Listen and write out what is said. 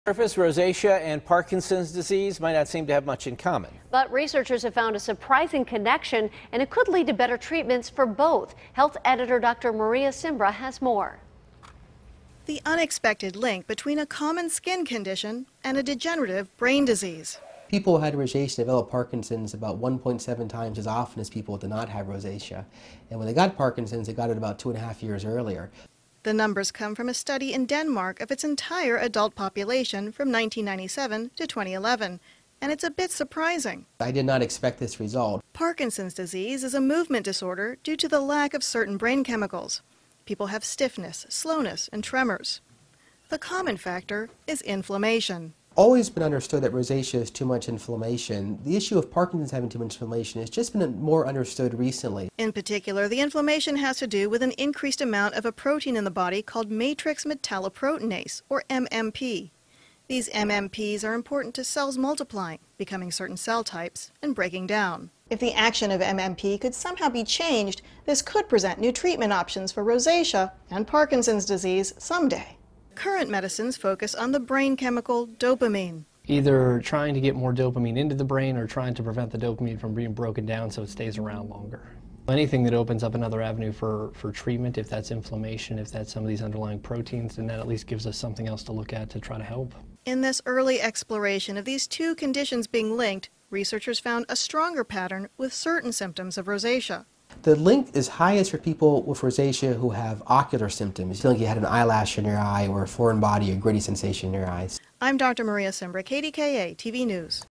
Surface rosacea and Parkinson's disease might not seem to have much in common. But researchers have found a surprising connection, and it could lead to better treatments for both. Health editor Dr. Maria Simbra has more. The unexpected link between a common skin condition and a degenerative brain disease. People who had rosacea develop Parkinson's about 1.7 times as often as people who did not have rosacea. And when they got Parkinson's, they got it about 2.5 years earlier. The numbers come from a study in Denmark of its entire adult population from 1997 to 2011, and it's a bit surprising. I did not expect this result. Parkinson's disease is a movement disorder due to the lack of certain brain chemicals. People have stiffness, slowness, and tremors. The common factor is inflammation. Always been understood that rosacea is too much inflammation. The issue of Parkinson's having too much inflammation has just been more understood recently. In particular, the inflammation has to do with an increased amount of a protein in the body called matrix metalloproteinase, or MMP. These MMPs are important to cells multiplying, becoming certain cell types, and breaking down. If the action of MMP could somehow be changed, this could present new treatment options for rosacea and Parkinson's disease someday. Current medicines focus on the brain chemical dopamine. Either trying to get more dopamine into the brain or trying to prevent the dopamine from being broken down so it stays around longer. Anything that opens up another avenue for treatment, if that's inflammation, if that's some of these underlying proteins, then that at least gives us something else to look at to try to help. In this early exploration of these two conditions being linked, researchers found a stronger pattern with certain symptoms of rosacea. The link is highest for people with rosacea who have ocular symptoms. You feel like you had an eyelash in your eye or a foreign body or gritty sensation in your eyes. I'm Dr. Maria Simbra, KDKA-TV News.